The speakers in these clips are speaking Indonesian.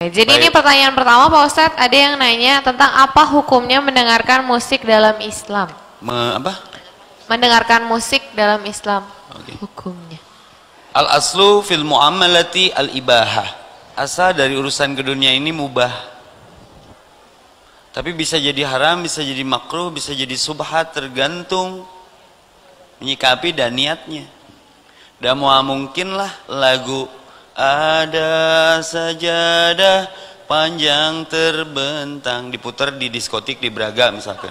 Jadi Baik. ini pertanyaan pertama Pak Ustadz, ada yang nanya tentang apa hukumnya mendengarkan musik dalam Islam. Apa? Mendengarkan musik dalam Islam. Oke. Hukumnya. Al-aslu fil mu'amalati al-ibahah. Asal dari urusan ke dunia ini mubah. Tapi bisa jadi haram, bisa jadi makruh, bisa jadi subhat, tergantung menyikapi dan niatnya. Dan mungkinlah lagu ada sajadah panjang terbentang diputar di diskotik di Braga misalkan,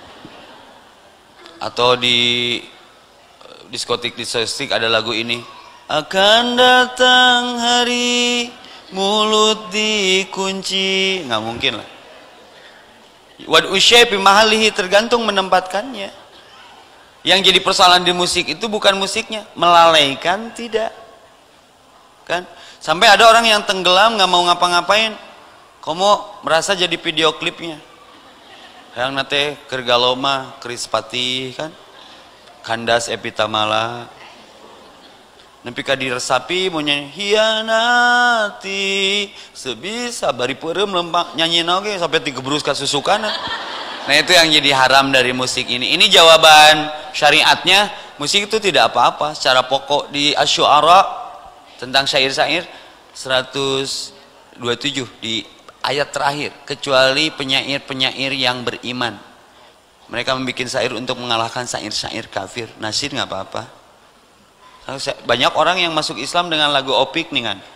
atau di diskotik ada lagu ini, akan datang hari mulut dikunci, nggak mungkin lah. Wad usyai fi mahalihi, tergantung menempatkannya. Yang jadi persoalan di musik itu bukan musiknya, melalaikan tidak, kan? Sampai ada orang yang tenggelam nggak mau ngapa-ngapain, kamu merasa jadi video klipnya. Yang nate kergaloma, Krispati kan, kandas epitamala. Nepi ka diresapi mau nyanyi hianati sebisa bari peureum lempang nyanyi oge sampai digebrus ka susukana. Nah itu yang jadi haram dari musik ini. Ini jawaban syariatnya, musik itu tidak apa-apa secara pokok. Di Asy-Syu'ara tentang syair-syair 127 di ayat terakhir, kecuali penyair-penyair yang beriman, mereka membuat syair untuk mengalahkan syair-syair kafir. Nasyid nggak apa-apa. Banyak orang yang masuk Islam dengan lagu opik nih kan,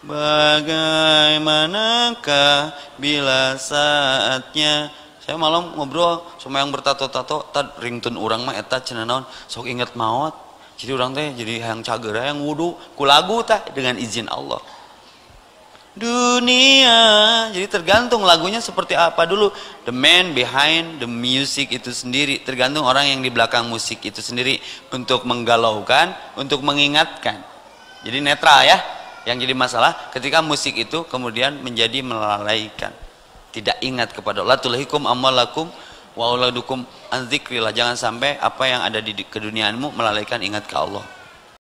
bagaimanakah bila saatnya. Saya malam ngobrol sama yang bertato-tato, tad ringtone urang mah eta cenah naon, sok inget maut. Jadi orang teh jadi hayang cagera yang wudu ku lagu tah dengan izin Allah. Dunia, jadi tergantung lagunya seperti apa dulu. The man behind the music itu sendiri, tergantung orang yang di belakang musik itu sendiri untuk menggalaukan, untuk mengingatkan. Jadi netral ya. Yang jadi masalah ketika musik itu kemudian menjadi melalaikan, tidak ingat kepada Allah. Tulhikum amwalakum wa auladukum an dzikrillah. Jangan sampai apa yang ada di keduniaanmu melalaikan ingat ke Allah.